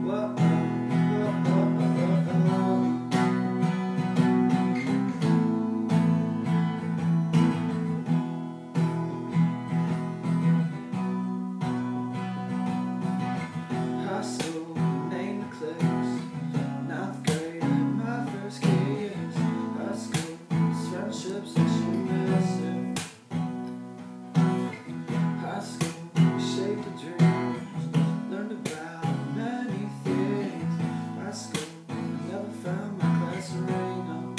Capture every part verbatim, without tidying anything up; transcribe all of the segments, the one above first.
Whoa, whoa, whoa, whoa, whoa. High school, name the clicks. Ninth grade, my first kiss. High school, friendships that you missing. High school, shaped the dreams, learned about many things. High school, I never found my class ring.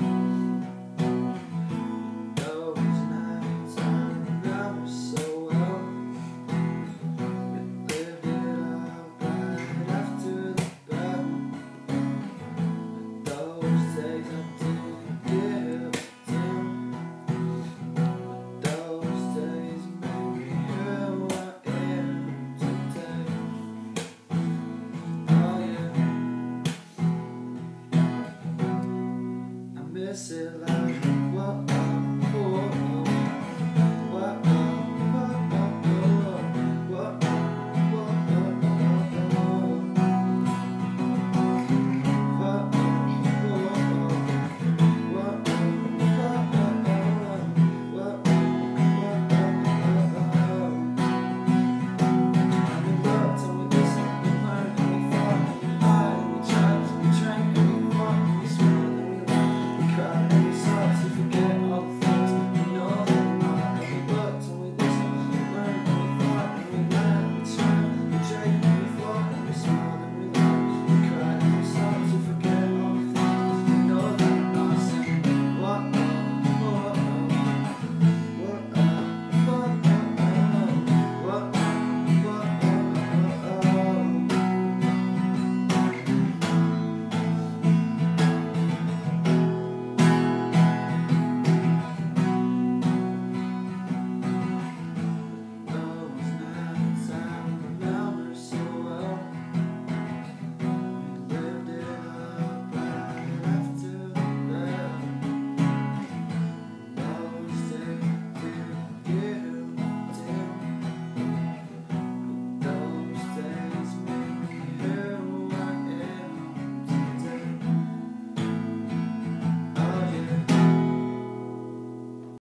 Those nights I remember so well. We lived it up right after the bell. Those days I didn't give a damn. Those days made me who I am today. Oh yeah, I miss it like